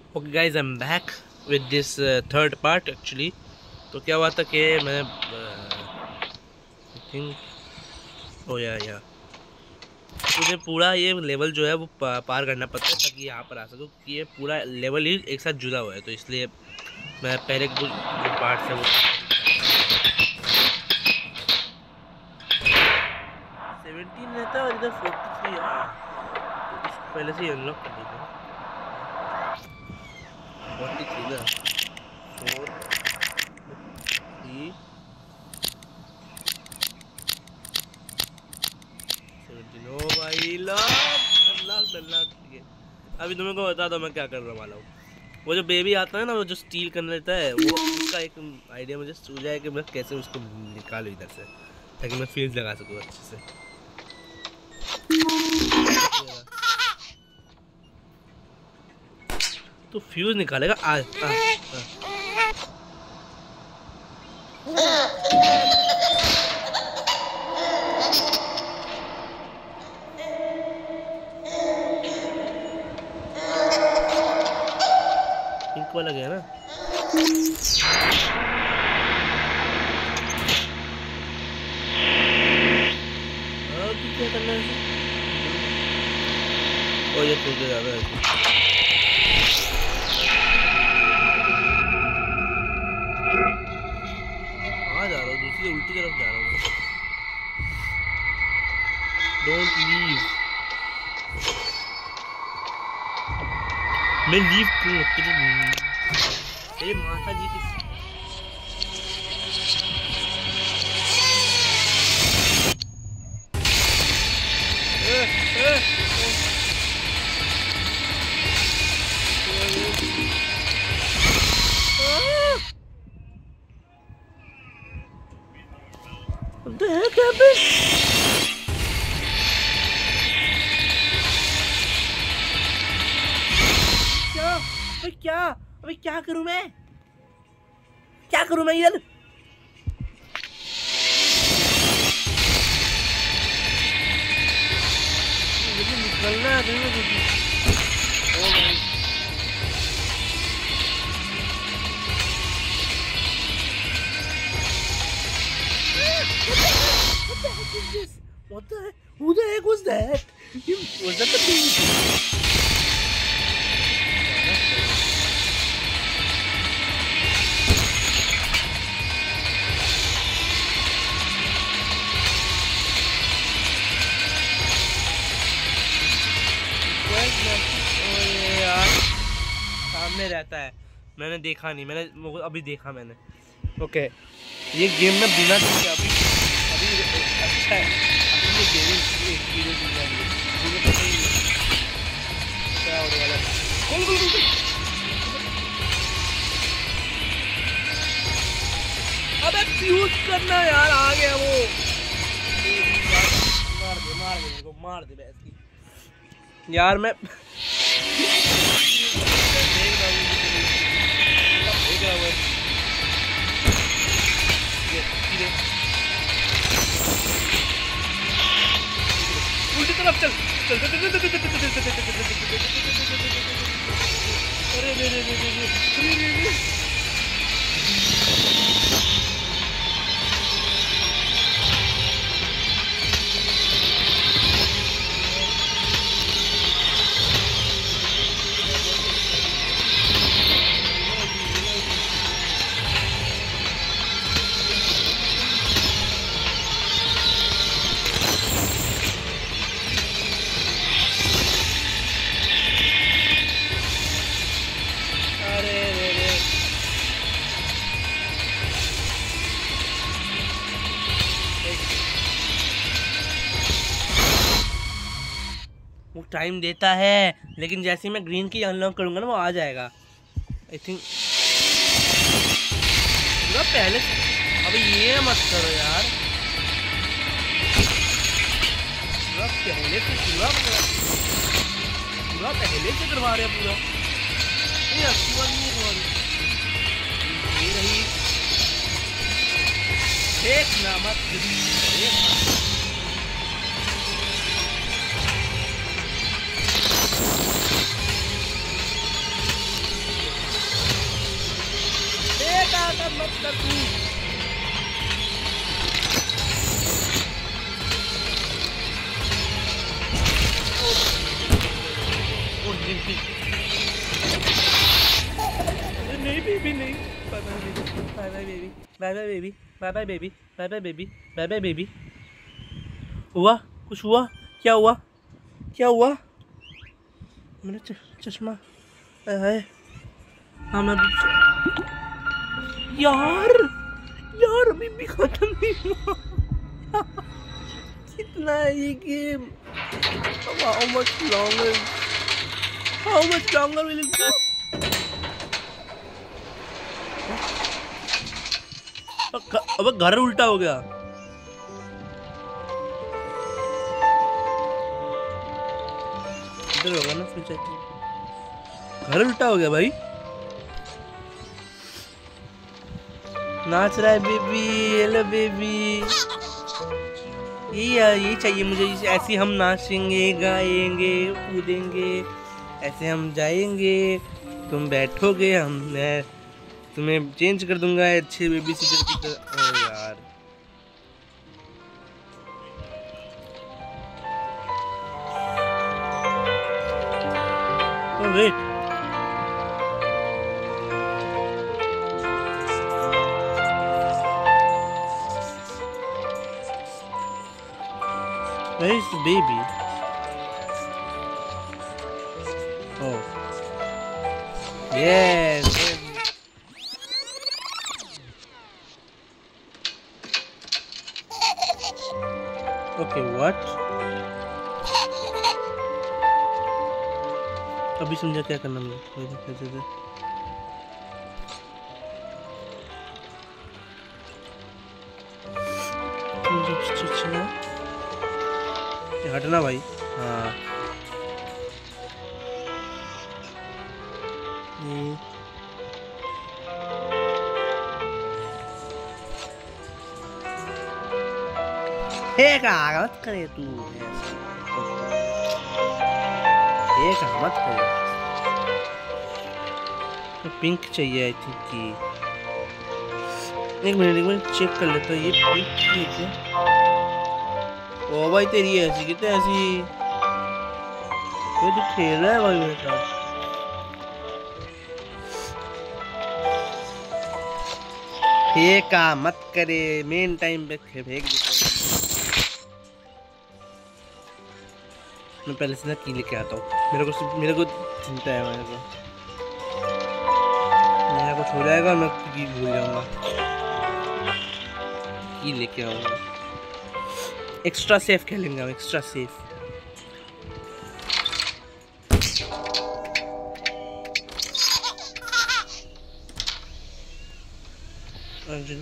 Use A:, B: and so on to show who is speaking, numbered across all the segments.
A: Okay guys, I am back with this third part actually. तो क्या हुआ था कि मैं थिंक या मुझे पूरा ये लेवल जो है वो पार करना पड़ता है ताकि यहाँ पर आ सकूँ, क्योंकि ये पूरा लेवल ही एक साथ जुड़ा हुआ है। तो इसलिए मैं पहले कुछ जो पार्ट्स है वो 17 रहता है और इधर 43। हाँ, तो इसको पहले से ही अनलॉक कर देते हैं। 43 ना, 4 3 17। ओ भाई अनलॉक ठीक है। अभी तुम्हें को बता दो मैं क्या करने वाला हूँ। वो जो बेबी आता है ना, वो जो स्टील करने लेता है, वो उसका एक आइडिया मुझे सूझा है कि मैं कैसे उसको निकालूँ इधर से, ताकि मैं फ्यूज लगा सकूँ अच्छे से। तो फ्यूज निकालेगा आज। पिंक वाला गया ना। अभी क्या करना है? ओ ये खुल के जा रहा है। कहाँ जा रहा हूँ? दूसरी उल्टी तरफ जा रहा हूँ। Don't leave. मैं लीव क्यों? तेरे माता जी की What the heck happened? क्या? अबे क्या करूं मैं? क्या करूं मैं यार? मुझे निकलना है कहीं। ओ भाई, what the heck is this? What the heck? Who the heck was that? Was that the thing? सामने रहता है, मैंने देखा नहीं, मैंने अभी देखा मैंने। ओके, ये गेम में बिना देखे अभी अच्छा है। असली गेमिंग एक्सपीरियंस मिल जाएंगे। मुझे पता ही नहीं क्या होने वाला है। अबे फ्यूज करना यार, आ गया वो। मार दे मेरे को, मार दे बैस यार। मैं उल्टी तरफ चल चल। अरे रे वो टाइम देता है, लेकिन जैसे ही मैं ग्रीन की अनलॉक करूंगा ना, वो आ जाएगा आई थिंक। पहले अबे ये मत करो यार, पहले से पूरा पहले से करवा रहे पूरा। नहीं, अच्छी बात नहीं करवा रही। ये रही देखना मत, देखना। मत कर तू। नहीं बेबी नहीं। Bye bye baby, bye bye baby, bye bye baby, bye bye baby, bye bye baby, bye bye baby. हुआ कुछ हुआ? क्या हुआ? क्या हुआ? मेरा चश्मा है। हाँ मैं यार यार अभी भी खत्म नहीं हुआ। कितना है ये game? How much longer? How much longer will it go? अब घर उल्टा हो गया। इधर होगा ना फिर जाके। घर उल्टा हो गया भाई। नाच रहा है बेबी। Hello baby. ये चाहिए मुझे। ऐसे हम नाचेंगे, गाएंगे, कूदेंगे, ऐसे हम जाएंगे, तुम बैठोगे, मैं तुम्हें चेंज कर दूंगा अच्छे बेबी सिटर की तरह। ओ यार oh, wait. Where is the baby? Oh. Yes. Okay, what? अभी समझा क्या करना मुझे। हटना भाई। हाँ मत करे तू। मत करे। तो पिंक चाहिए आई थिंक की। एक मिनट चेक कर लेता हूँ ये पिंक की है। ओ भाई तेरी ऐसी कितने ऐसी ये तो खेल रहा है भाई मेरे साथ। फेंका मत करे। मेन टाइम पे फेंक देता हूँ। मैं पहले से ना की लेके आता हूँ। मेरे को चिंता है। मेरा कुछ हो जाएगा और मैं की भूल जाऊंगा। की लेके आऊंगा। एक्स्ट्रा सेफ खेलेंगे हम। Extra safe. अर्जुन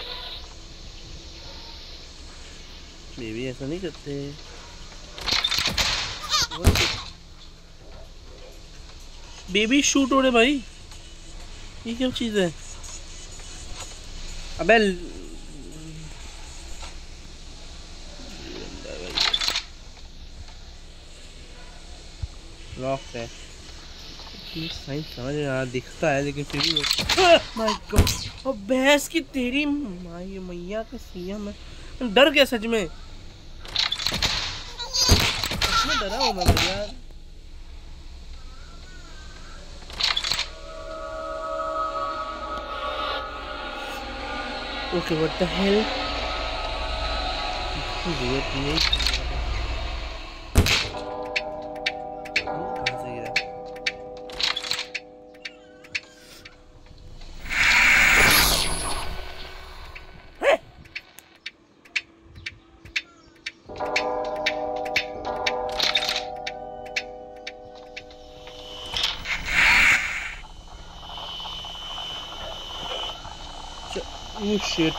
A: बेबी ऐसा नहीं करते। बेबी शूट हो रहे भाई। ये क्या चीज है? अबे लॉक है। साइंस समझ में आ दिखता है लेकिन फिर भी माय गॉड। और भैंस की तेरी माई मैया का सिया। मैं डर गया सच में डरा हूँ मैं यार। Okay what the hell. Oh shit.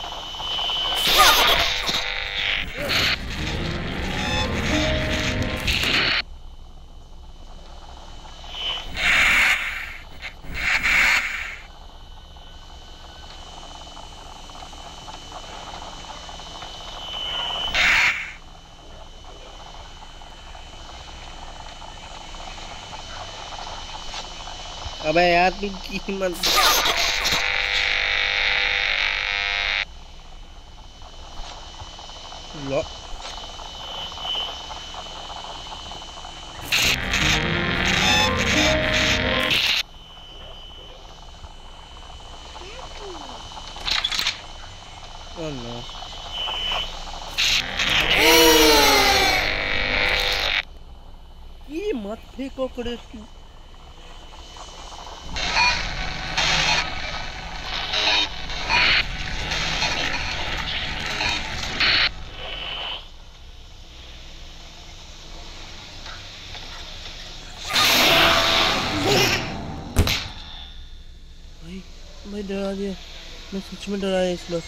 A: अबे यार तू की मत। लो Oh no. ये मत फेंको कड़े की। भाई डरा दिया, मैं सच में डरा है इस बार।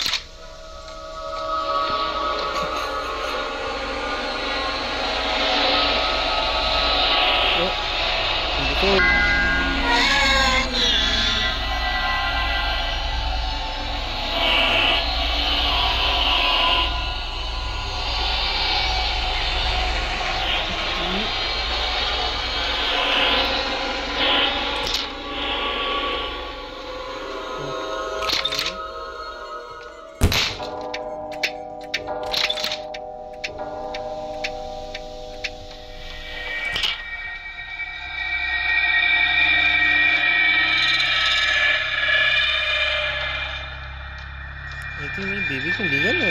A: मेरी बेबी को ले जाना है।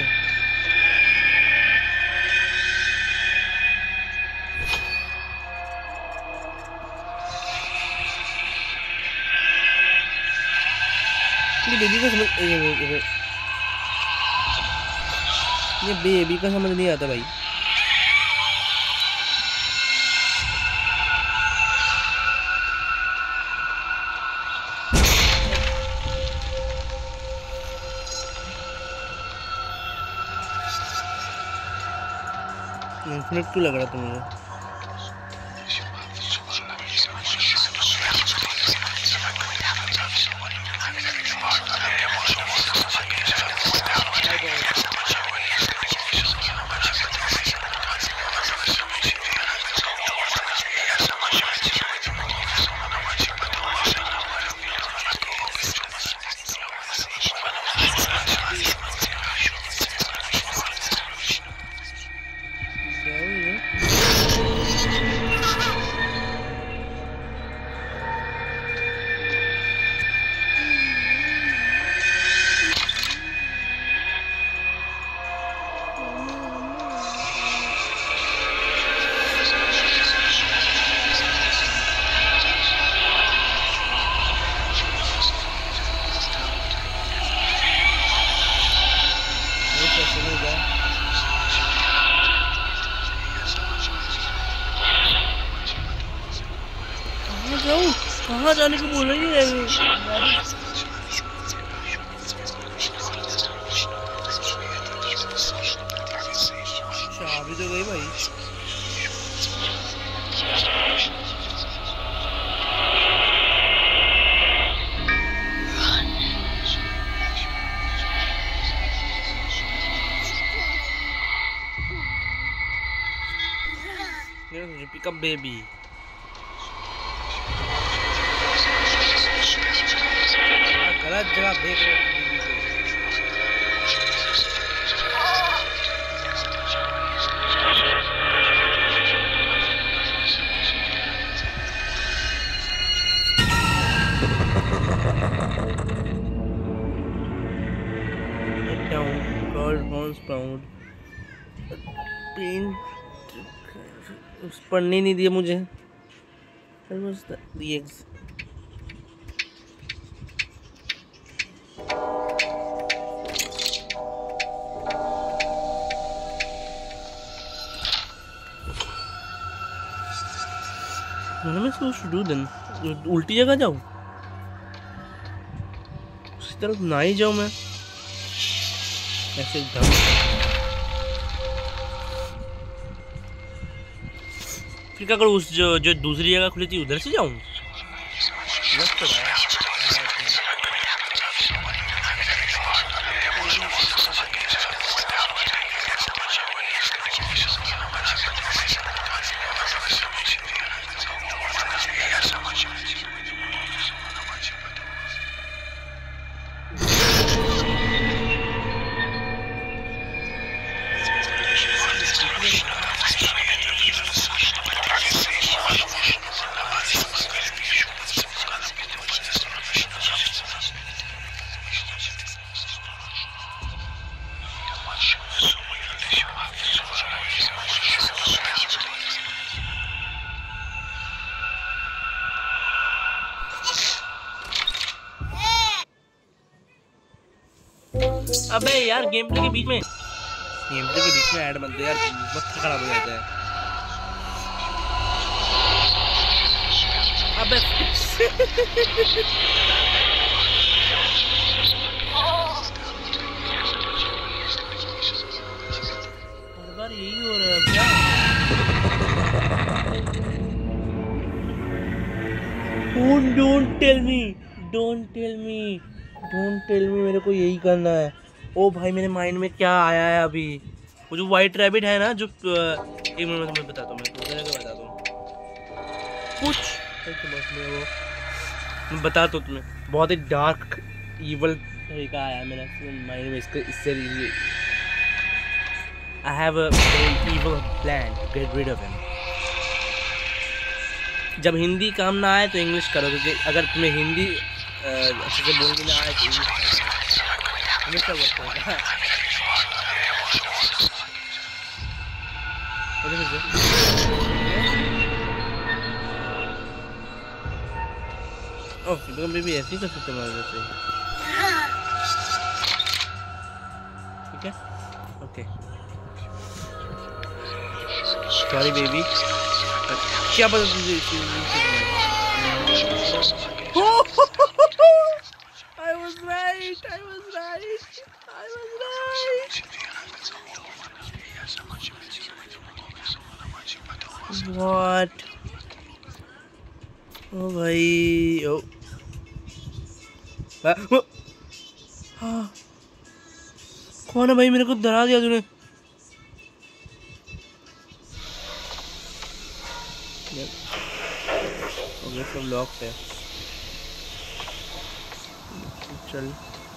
A: बेबी का समझ ये बेबी का समझ नहीं आता भाई। इन्फिनिट क्यों लग रहा था मुझे? कहाँ जाने को बोल रही है? चाबी तो गई भाई। Pick up baby. गलत जगह फेंक रहे हैं बीबी को। Down, called horns pound. Paint. पढ़ने नहीं दिया मुझे। That was the eggs. What am I supposed to do then? उल्टी जगह जाऊँ? उसी तरफ ना ही जाऊँ मैं? ऐसे एकदम फिर अगर उस जो दूसरी जगह खुली थी उधर से जाऊँ? लग तो रहा है। अबे यार गेम प्ले के बीच में ऐड मत दे यार, वक्त खराब हो जाता है। अबे हर बार यही हो रहा है क्या? डोंट टेल मी मेरे को यही करना है। ओ भाई मेरे माइंड में क्या आया है अभी, वो जो वाइट रैबिट है ना, जो एक मिनट में तुम्हें बताता हूँ, कुछ मैं बताता हूँ तुम्हें। बहुत ही डार्क इवल तरीका आया मेरे माइंड में इससे I have a very evil plan to get rid of him. जब हिंदी काम ना आए तो इंग्लिश करो, क्योंकि अगर तुम्हें हिंदी अच्छे से बोलने ना आए तो इंग्लिश हमेशा बोलते हैं। ओह तो मैं भी ऐसे ही कर सकता हूँ वैसे, ठीक है? ओके सॉरी बेबी, क्या पता तुझे I was right. What? ओ भाई ओ कौन है भाई, मेरे को डरा दिया तूने। ये सब लॉक है, चल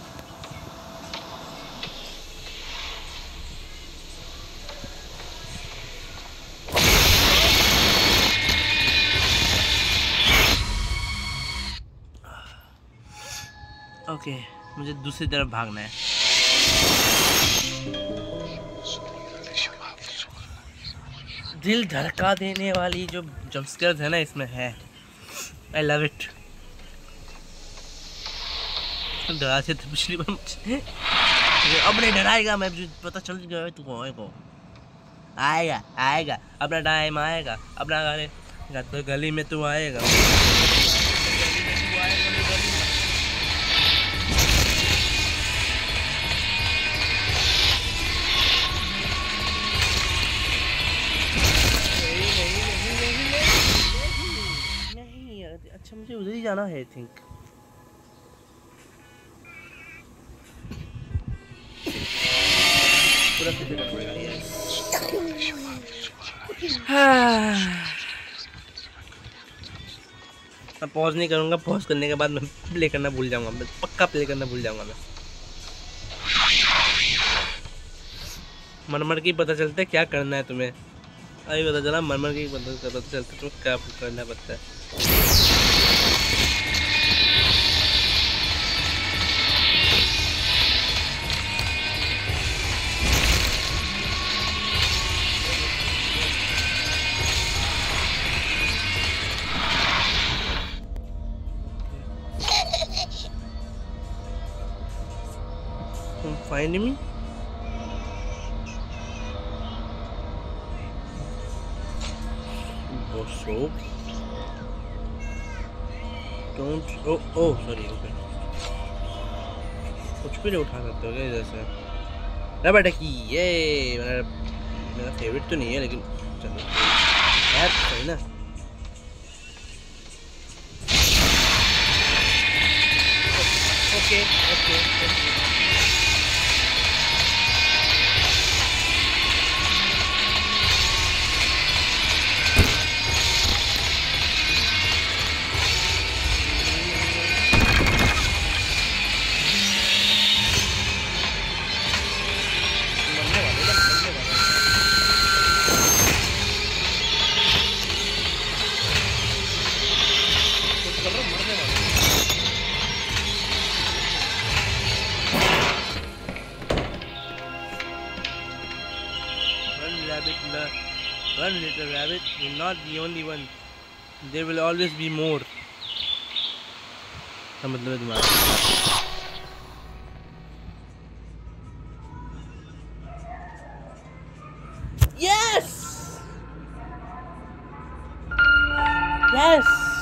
A: ओके मुझे दूसरी तरफ भागना है। दिल धड़का देने वाली जो जंपस्केयर है ना इसमें है, आई लव इट। डरा से तो पिछली बार मुझे अब नहीं डराएगा, मैं पता चल गया तू को आएगा अपना टाइम आएगा, अपना गली में तू आएगा। अच्छा मुझे उधर ही जाना है आई थिंक। पूरा फिर करना पड़ेगा यस। मैं पॉज नहीं करूँगा, पॉज करने के बाद मैं प्ले करना भूल जाऊँगा, मैं पक्का प्ले करना भूल जाऊँगा। मैं मरमर की पता चलता है क्या करना है तुम्हें, अभी पता चला मरमर की पता चलता तुम्हें क्या करना पड़ता है। Find me? Soap. Don't. Oh, sorry. Okay. कुछ भी नहीं उठा सकते हो क्या इधर से? रबर की ये मेरा फेवरेट तो नहीं है, लेकिन चलो यार सही ना। Okay Run, little rabbit. You're not the only one. There will always be more. मतलब है तुम्हारा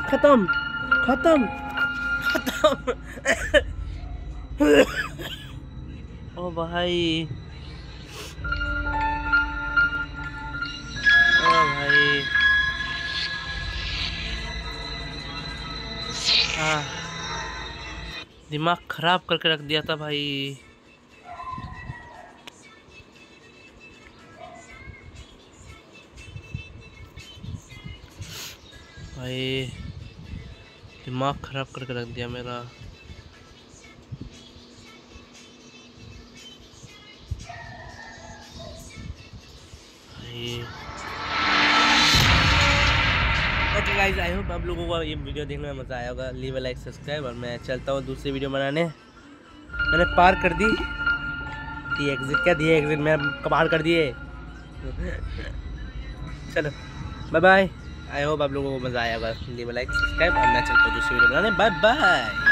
A: खत्म खत्म खत्म। ओ भाई, ओ भाई, दिमाग खराब करके रख दिया था भाई। भाई दिमाग खराब करके रख दिया मेरा। ओके गाइस, आई होप आप लोगों को ये वीडियो देखने में मज़ा आया होगा। लीव अ लाइक, सब्सक्राइब, और मैं चलता हूँ दूसरी वीडियो बनाने। मैंने पार कर दी एग्जिट, क्या दिए एग्जिट, मैं कमाल कर दिए। चलो बाय बाय। आई होप आप लोगों को मज़ा आया होगा। लीव अ लाइक, सब्सक्राइब, और मैं चलता हूँ दूसरी वीडियो बनाने। Bye bye.